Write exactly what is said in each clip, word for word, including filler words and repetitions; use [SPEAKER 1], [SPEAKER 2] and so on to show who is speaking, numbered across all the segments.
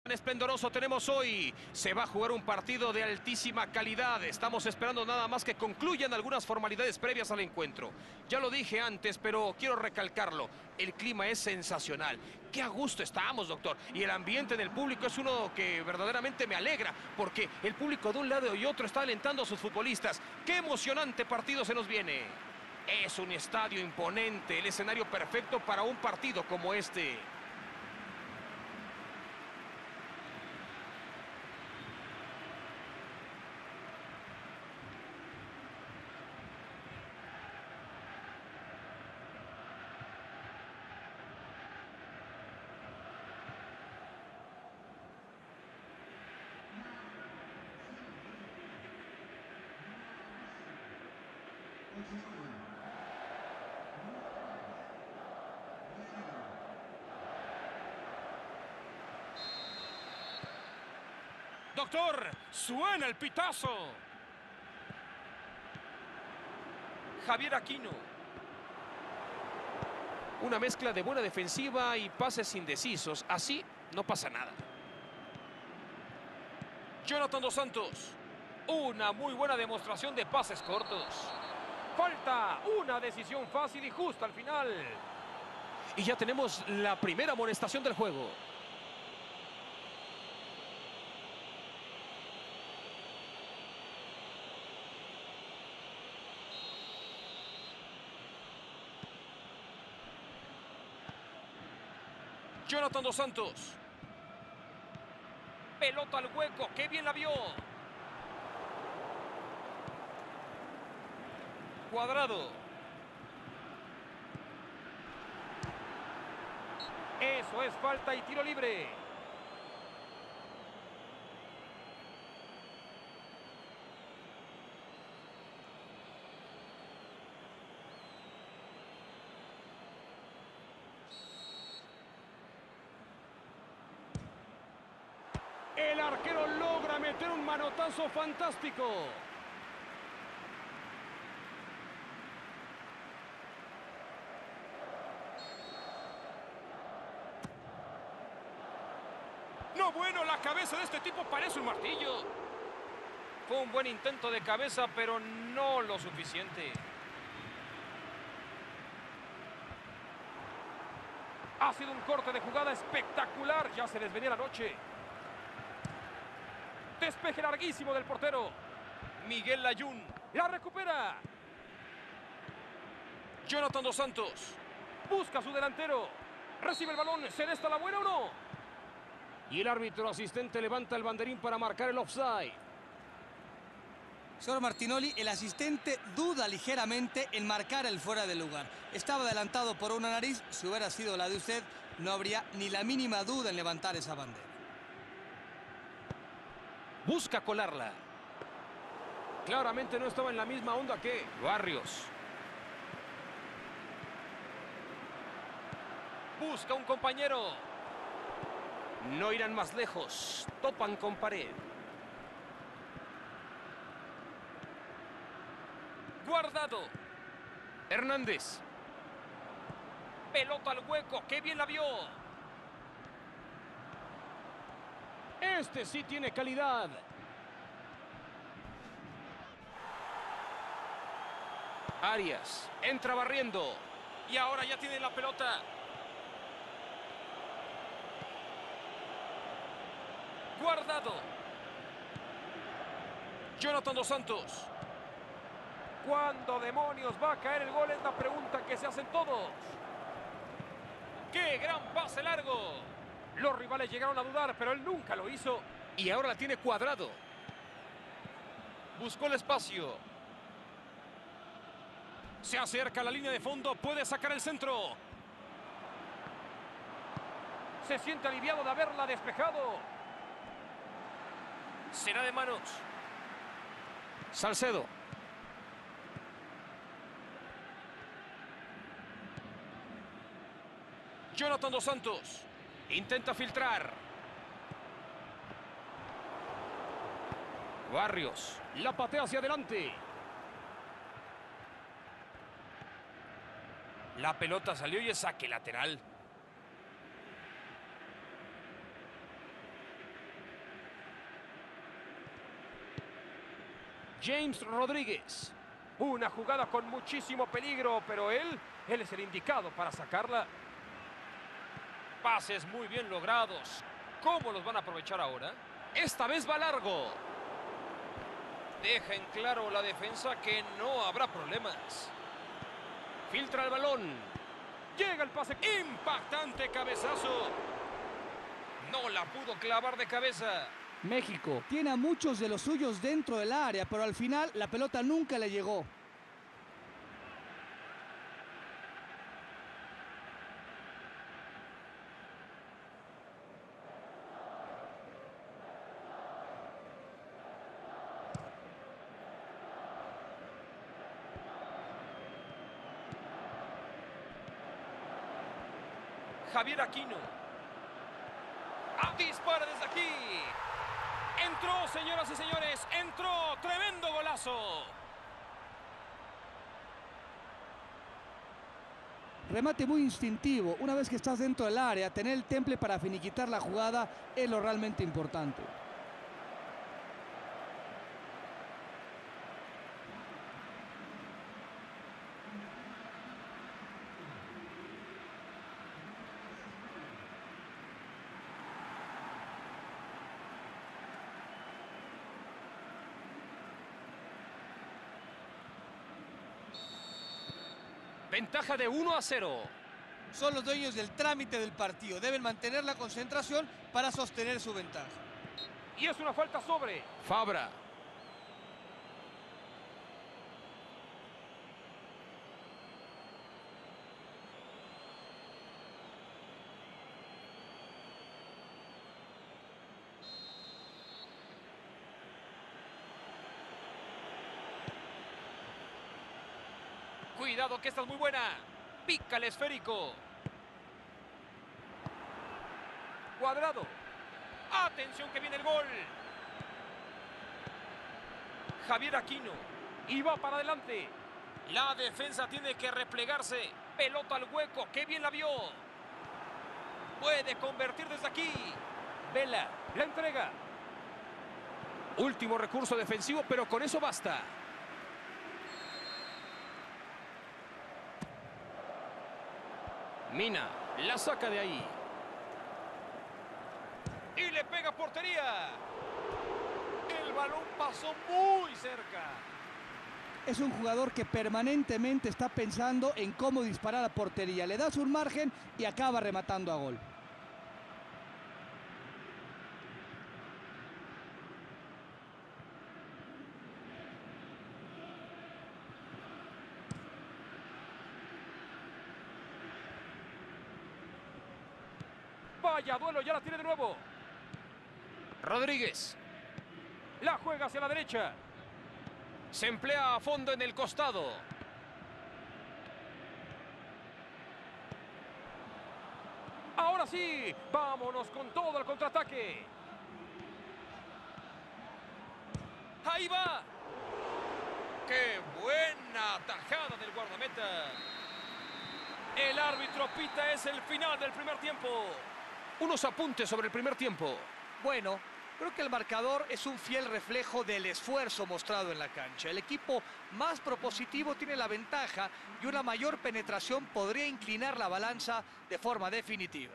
[SPEAKER 1] Esplendoroso tenemos hoy. Se va a jugar un partido de altísima calidad. Estamos esperando nada más que concluyan algunas formalidades previas al encuentro. Ya lo dije antes, pero quiero recalcarlo. El clima es sensacional. Qué a gusto estamos, doctor. Y el ambiente del público es uno que verdaderamente me alegra, porque el público de un lado y otro está alentando a sus futbolistas. ¡Qué emocionante partido se nos viene! Es un estadio imponente, el escenario perfecto para un partido como este. Doctor, suena el pitazo. Javier Aquino. Una mezcla de buena defensiva y pases indecisos. Así no pasa nada. Jonathan Dos Santos. Una muy buena demostración de pases cortos. Falta una decisión fácil y justa al final. Y ya tenemos la primera amonestación del juego. Jonathan Dos Santos. Pelota al hueco, qué bien la vio. Cuadrado. Eso es falta y tiro libre. El arquero logra meter un manotazo fantástico. No, bueno, la cabeza de este tipo parece un martillo. Fue un buen intento de cabeza, pero no lo suficiente. Ha sido un corte de jugada espectacular. Ya se les venía la noche. Despeje larguísimo del portero. Miguel Layún. La recupera. Jonathan Dos Santos. Busca a su delantero. Recibe el balón. ¿Será esta la buena o no? Y el árbitro asistente levanta el banderín para marcar el offside.
[SPEAKER 2] Señor Martinoli, el asistente duda ligeramente en marcar el fuera de lugar. Estaba adelantado por una nariz. Si hubiera sido la de usted, no habría ni la mínima duda en levantar esa bandera.
[SPEAKER 1] Busca colarla. Claramente no estaba en la misma onda que Barrios. Busca un compañero. No irán más lejos. Topan con pared. Guardado. Hernández. Pelota al hueco. ¡Qué bien la vio! Este sí tiene calidad. Arias. Entra barriendo. Y ahora ya tiene la pelota. Guardado. Jonathan Dos Santos. ¿Cuándo demonios va a caer el gol? Es la pregunta que se hacen todos. ¡Qué gran pase largo! Los rivales llegaron a dudar, pero él nunca lo hizo. Y ahora la tiene Cuadrado. Buscó el espacio. Se acerca a la línea de fondo. Puede sacar el centro. Se siente aliviado de haberla despejado. Será de manos. Salcedo. Jonathan Dos Santos. Intenta filtrar. Barrios. La patea hacia adelante. La pelota salió y es saque lateral. James Rodríguez.
[SPEAKER 3] Una jugada con muchísimo peligro, pero él, él es el indicado para sacarla.
[SPEAKER 1] Pases muy bien logrados. ¿Cómo los van a aprovechar ahora? Esta vez va largo. Deja en claro la defensa que no habrá problemas. Filtra el balón.
[SPEAKER 3] Llega el pase.
[SPEAKER 1] Impactante cabezazo. No la pudo clavar de cabeza.
[SPEAKER 2] México tiene a muchos de los suyos dentro del área, pero al final la pelota nunca le llegó.
[SPEAKER 1] Javier Aquino. Ah, dispara desde aquí. Entró, señoras y señores. Entró. Tremendo golazo.
[SPEAKER 2] Remate muy instintivo. Una vez que estás dentro del área, tener el temple para finiquitar la jugada es lo realmente importante.
[SPEAKER 1] Ventaja de uno a cero.
[SPEAKER 2] Son los dueños del trámite del partido. Deben mantener la concentración para sostener su ventaja.
[SPEAKER 3] Y es una falta sobre.
[SPEAKER 1] Fabra. Cuidado que esta es muy buena. Pica el esférico.
[SPEAKER 3] Cuadrado.
[SPEAKER 1] Atención que viene el gol. Javier Aquino.
[SPEAKER 3] Y va para adelante.
[SPEAKER 1] La defensa tiene que replegarse. Pelota al hueco. ¡Qué bien la vio! Puede convertir desde aquí.
[SPEAKER 3] Vela. La entrega.
[SPEAKER 1] Último recurso defensivo, pero con eso basta. Mina la saca de ahí. Y le pega a portería. El balón pasó muy cerca.
[SPEAKER 2] Es un jugador que permanentemente está pensando en cómo disparar a portería. Le das un margen y acaba rematando a gol.
[SPEAKER 3] Vaya duelo, ya la tiene de nuevo.
[SPEAKER 1] Rodríguez.
[SPEAKER 3] La juega hacia la derecha.
[SPEAKER 1] Se emplea a fondo en el costado.
[SPEAKER 3] Ahora sí, vámonos con todo el contraataque.
[SPEAKER 1] Ahí va. ¡Qué buena tajada del guardameta! El árbitro pita, es el final del primer tiempo. Unos apuntes sobre el primer tiempo.
[SPEAKER 2] Bueno, creo que el marcador es un fiel reflejo del esfuerzo mostrado en la cancha. El equipo más propositivo tiene la ventaja y una mayor penetración podría inclinar la balanza de forma definitiva.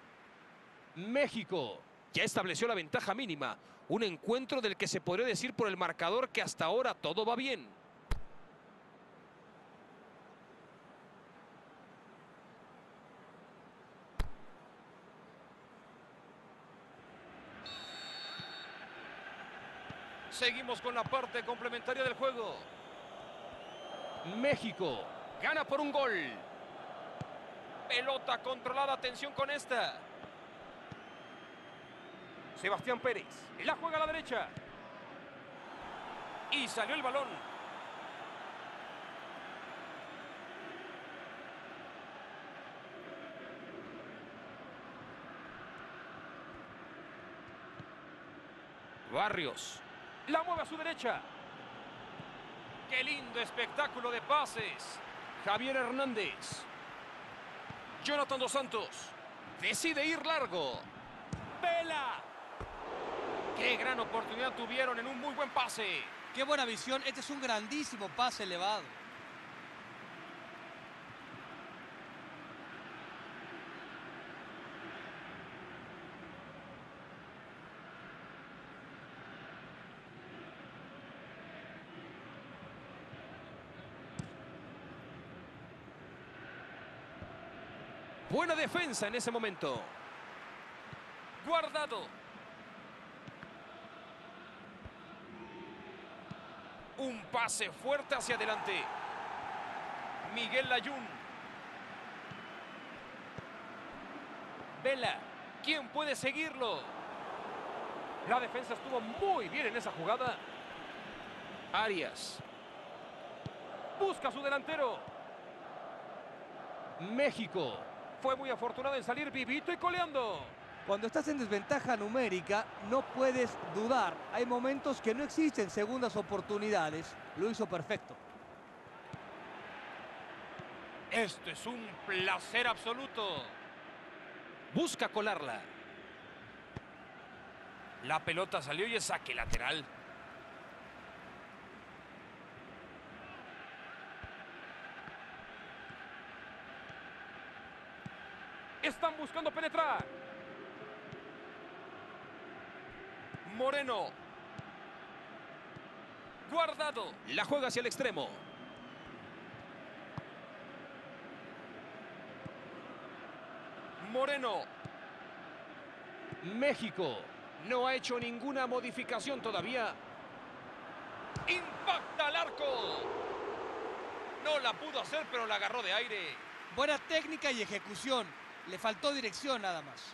[SPEAKER 1] México ya estableció la ventaja mínima. Un encuentro del que se podría decir por el marcador que hasta ahora todo va bien. Seguimos con la parte complementaria del juego. México gana por un gol. Pelota controlada, atención con esta.
[SPEAKER 3] Sebastián Pérez. La juega a la derecha.
[SPEAKER 1] Y salió el balón. Barrios.
[SPEAKER 3] La mueve a su derecha.
[SPEAKER 1] ¡Qué lindo espectáculo de pases! Javier Hernández. Jonathan Dos Santos. Decide ir largo.
[SPEAKER 3] Vela.
[SPEAKER 1] ¡Qué ¡Qué gran oportunidad tuvieron en un muy buen pase!
[SPEAKER 2] ¡Qué buena visión! Este es un grandísimo pase elevado.
[SPEAKER 1] Buena defensa en ese momento. Guardado. Un pase fuerte hacia adelante. Miguel Layún. Vela. ¿Quién puede seguirlo?
[SPEAKER 3] La defensa estuvo muy bien en esa jugada.
[SPEAKER 1] Arias.
[SPEAKER 3] Busca a su delantero.
[SPEAKER 1] México.
[SPEAKER 3] Fue muy afortunado en salir vivito y coleando.
[SPEAKER 2] Cuando estás en desventaja numérica, no puedes dudar. Hay momentos que no existen segundas oportunidades. Lo hizo perfecto.
[SPEAKER 1] Esto es un placer absoluto. Busca colarla. La pelota salió y es saque lateral.
[SPEAKER 3] Están buscando penetrar.
[SPEAKER 1] Moreno. Guardado. La juega hacia el extremo. Moreno. México. No ha hecho ninguna modificación todavía. Impacta al arco. No la pudo hacer, pero la agarró de aire.
[SPEAKER 2] Buena técnica y ejecución. Le faltó dirección nada más.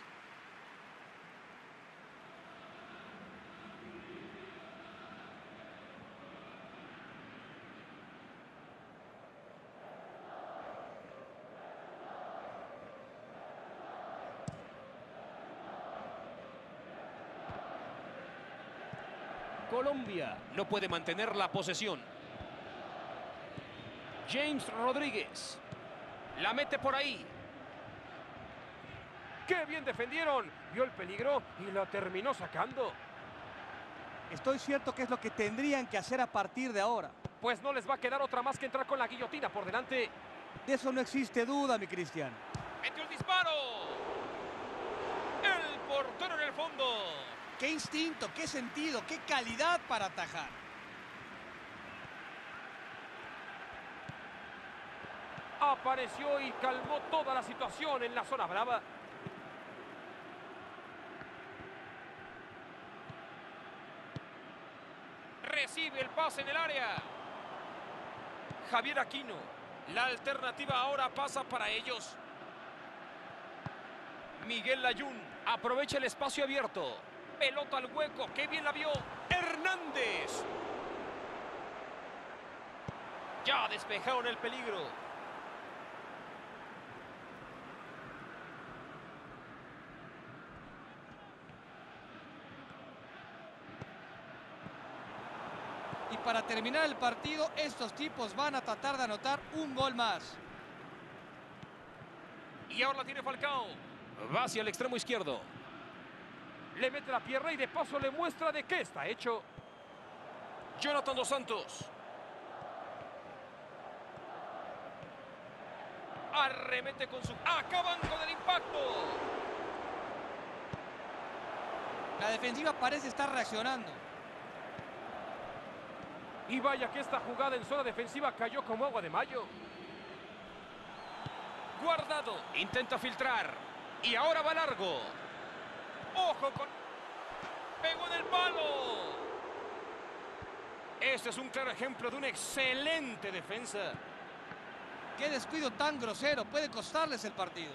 [SPEAKER 1] Colombia no puede mantener la posesión. James Rodríguez. La mete por ahí.
[SPEAKER 3] ¡Qué bien defendieron! Vio el peligro y la terminó sacando.
[SPEAKER 2] Estoy cierto que es lo que tendrían que hacer a partir de ahora.
[SPEAKER 3] Pues no les va a quedar otra más que entrar con la guillotina por delante.
[SPEAKER 2] De eso no existe duda, mi Cristian.
[SPEAKER 1] ¡Metió el disparo! ¡El portero en el fondo!
[SPEAKER 2] ¡Qué instinto, qué sentido, qué calidad para atajar!
[SPEAKER 3] Apareció y calmó toda la situación en la zona brava.
[SPEAKER 1] Recibe el pase en el área. Javier Aquino. La alternativa ahora pasa para ellos. Miguel Layún aprovecha el espacio abierto. Pelota al hueco. ¡Qué bien la vio! Hernández. Ya despejaron el peligro.
[SPEAKER 2] Y para terminar el partido, estos tipos van a tratar de anotar un gol más.
[SPEAKER 1] Y ahora la tiene Falcao. Va hacia el extremo izquierdo.
[SPEAKER 3] Le mete la pierna y de paso le muestra de qué está hecho.
[SPEAKER 1] Jonathan Dos Santos. Arremete con su... ¡Acaban con el impacto!
[SPEAKER 2] La defensiva parece estar reaccionando.
[SPEAKER 3] Y vaya que esta jugada en zona defensiva cayó como agua de mayo.
[SPEAKER 1] Guardado. Intenta filtrar. Y ahora va largo. ¡Ojo con... ¡Pegó en el palo! Este es un claro ejemplo de una excelente defensa.
[SPEAKER 2] ¡Qué descuido tan grosero! Puede costarles el partido.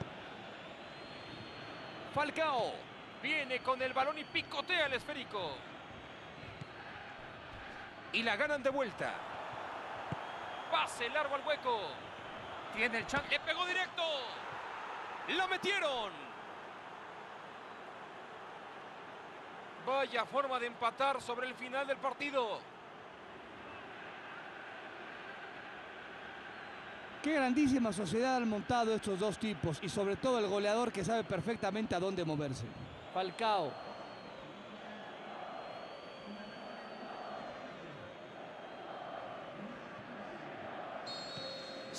[SPEAKER 1] Falcao. Viene con el balón y picotea el esférico. Y la ganan de vuelta. Pase largo al hueco.
[SPEAKER 2] Tiene el chance.
[SPEAKER 1] Le pegó directo. ¡La metieron! Vaya forma de empatar sobre el final del partido.
[SPEAKER 2] Qué grandísima sociedad han montado estos dos tipos. Y sobre todo el goleador que sabe perfectamente a dónde moverse. Falcao.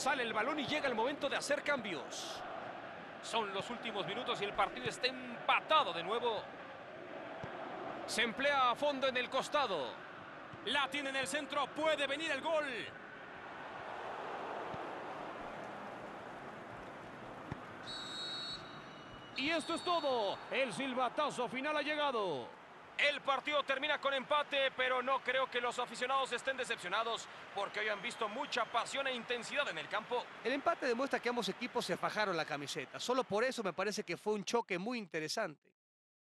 [SPEAKER 1] Sale el balón y llega el momento de hacer cambios. Son los últimos minutos y el partido está empatado de nuevo. Se emplea a fondo en el costado. La tiene en el centro, puede venir el gol. Y esto es todo. El silbatazo final ha llegado. El partido termina con empate, pero no creo que los aficionados estén decepcionados porque hoy han visto mucha pasión e intensidad en el campo.
[SPEAKER 2] El empate demuestra que ambos equipos se fajaron la camiseta. Solo por eso me parece que fue un choque muy interesante.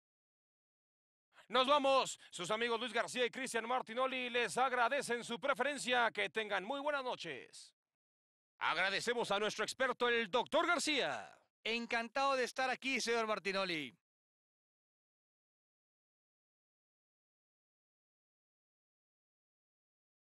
[SPEAKER 1] Nos vamos. Sus amigos Luis García y Cristian Martinoli les agradecen su preferencia. Que tengan muy buenas noches. Agradecemos a nuestro experto, el doctor García.
[SPEAKER 2] Encantado de estar aquí, señor Martinoli.